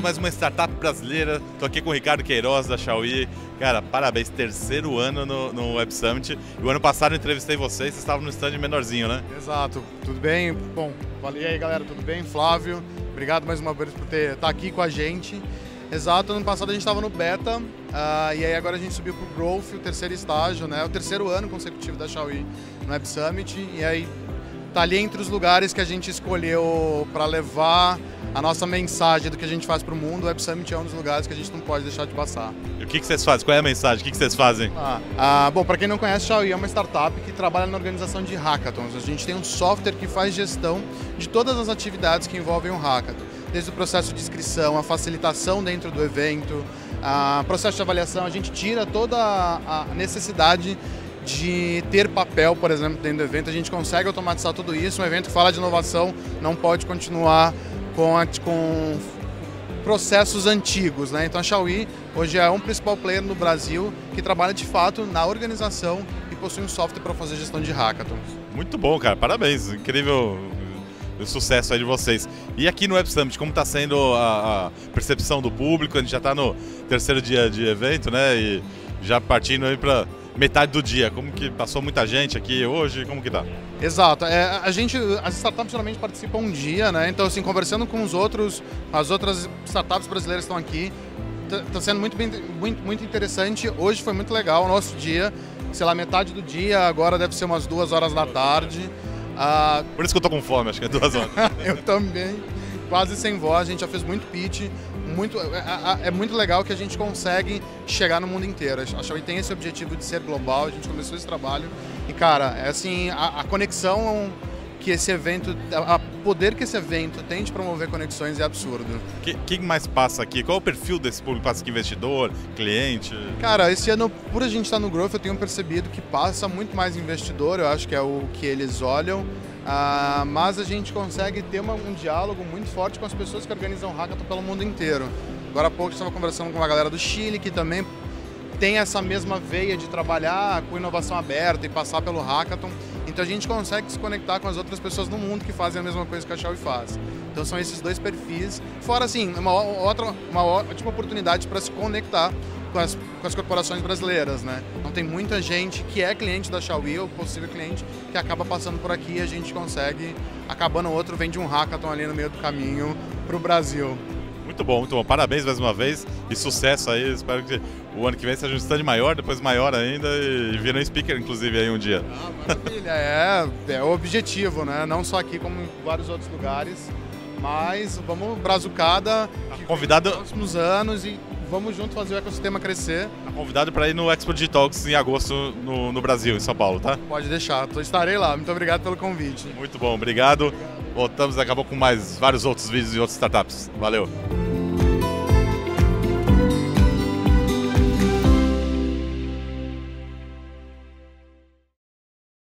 mais uma startup brasileira. Tô aqui com o Ricardo Queiroz, da Xiaoyi. Cara, parabéns, terceiro ano no Web Summit. E o ano passado eu entrevistei vocês estavam no stand menorzinho, né? Exato, tudo bem? Bom, e aí galera, tudo bem? Flávio, obrigado mais uma vez por estar aqui com a gente. Exato, ano passado a gente estava no beta, e aí agora a gente subiu para o Growth, o terceiro estágio, né? O terceiro ano consecutivo da Xiaoyi no Web Summit, e aí tá ali entre os lugares que a gente escolheu para levar a nossa mensagem do que a gente faz para o mundo. O Web Summit é um dos lugares que a gente não pode deixar de passar. E o que vocês fazem? Qual é a mensagem? O que vocês fazem? Bom, para quem não conhece, a Xiaoyi é uma startup que trabalha na organização de hackathons. A gente tem um software que faz gestão de todas as atividades que envolvem um hackathon. Desde o processo de inscrição, a facilitação dentro do evento, o processo de avaliação, a gente tira toda a necessidade de ter papel, por exemplo, dentro do evento. A gente consegue automatizar tudo isso. Um evento que fala de inovação não pode continuar com processos antigos, né? Então a Xiaoyi hoje é um principal player no Brasil que trabalha de fato na organização e possui um software para fazer gestão de hackathons. Muito bom, cara. Parabéns. Incrível o sucesso aí de vocês. E aqui no Web Summit, como está sendo a percepção do público? A gente já está no terceiro dia de evento, né? E já partindo aí para metade do dia. Como que passou muita gente aqui hoje? Como que tá? Exato. As startups geralmente participam um dia, né? Então, assim, conversando com as outras startups brasileiras que estão aqui, está sendo muito interessante. Hoje foi muito legal o nosso dia. Sei lá, metade do dia, agora deve ser umas 2 horas da tarde. Por isso que eu tô com fome, acho que é 2 horas. Eu também. Quase sem voz, a gente já fez muito pitch. É muito legal que a gente consegue chegar no mundo inteiro. A Xiaoyi tem esse objetivo de ser global, a gente começou esse trabalho. E, cara, é assim, a conexão que esse evento, o poder que esse evento tem de promover conexões é absurdo. Quem mais passa aqui? Qual é o perfil desse público? Passa aqui investidor, cliente? Cara, esse ano, por a gente estar no Growth, eu tenho percebido que passa muito mais investidor, eu acho que é o que eles olham. Mas a gente consegue ter um diálogo muito forte com as pessoas que organizam hackathon pelo mundo inteiro. Agora há pouco eu estava conversando com uma galera do Chile que também tem essa mesma veia de trabalhar com inovação aberta e passar pelo hackathon. Então a gente consegue se conectar com as outras pessoas no mundo que fazem a mesma coisa que a Xiaoyi faz. Então são esses dois perfis. Fora, assim, uma ótima oportunidade para se conectar com as corporações brasileiras, né? Então tem muita gente que é cliente da Xiaoyi ou possível cliente que acaba passando por aqui e a gente consegue, acabando o outro, vende um hackathon ali no meio do caminho para o Brasil. Muito bom, muito bom. Parabéns mais uma vez e sucesso aí. Espero que o ano que vem seja um stand maior, depois maior ainda e vira um speaker, inclusive, aí um dia. Maravilha, é o objetivo, né? Não só aqui, como em vários outros lugares. Mas vamos brazucada convidado nos próximos anos e vamos junto fazer o ecossistema crescer. Tá convidado para ir no Expo Digitalks em agosto no Brasil, em São Paulo, tá? Pode deixar, estarei lá. Muito obrigado pelo convite. Muito bom, obrigado. Voltamos daqui a pouco com vários outros vídeos e outras startups. Valeu!